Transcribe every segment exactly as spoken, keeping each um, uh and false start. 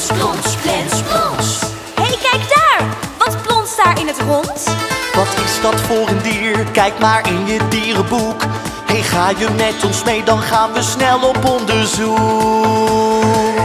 plons, plens, plons. Hé, hey, kijk daar! Wat plonst daar in het rond? Wat is dat voor een dier? Kijk maar in je dierenboek. Hé, hey, ga je met ons mee, dan gaan we snel op onderzoek.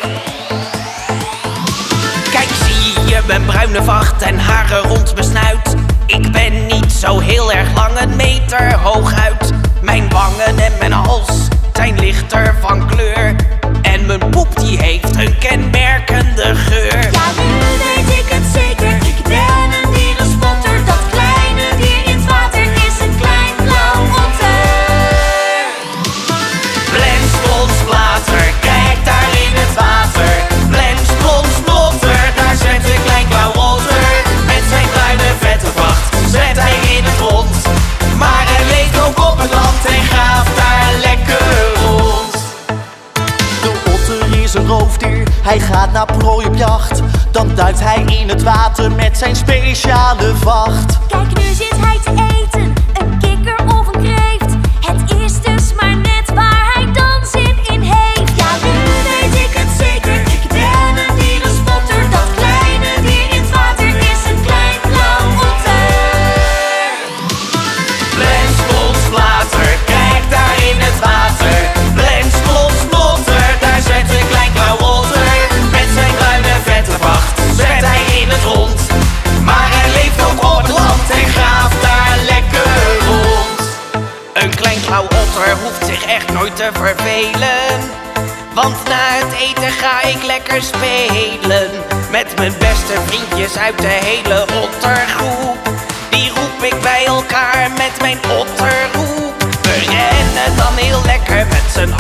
Kijk, zie je mijn bruine vacht en haren rond mijn snuit? Ik ben niet zo heel erg lang, een meter hooguit. Mijn wangen en mijn hals zijn lichter van kleur. En mijn poep die heeft een kenmerkende geur. Ja, nu weet ik het zeker, ik ben een dierenspotter. Dat kleine dier in het water is een klein blauw otter. Plens, plons, plater, kijk daar in het water. Plens, plons, plotter, daar zit een klein blauw otter. Met zijn bruine vette vacht zet hij in het rond. Maar hij leeft ook op het land en graaft daar lekker rond. De otter is een roofdier, hij gaat naar prooi op jacht. Dan duikt hij in het water met zijn speciale vacht. Kijk, nu zit hij te eten, een kikker of een kreeft. Het is dus maar net waar hij dan zin in heeft. Ja, nu weet ik het zeker, ik ben een dierenspotter. Dat kleine dier in het water is een klein blauw otter. Plens, plons, plater, kijk daar in het water. Plens, plons, plotter, daar zit een klein blauw otter. Met zijn bruine vette vacht zet hij in het rond. Maar hij leeft ook op het land en graaft daar lekker rond. Een klein blauw otter hoeft zich echt nooit te vervelen. Want na het eten ga ik lekker spelen. Met mijn beste vriendjes uit de hele ottergroep. Die roep ik bij elkaar met mijn otterroep. We rennen dan heel lekker met z'n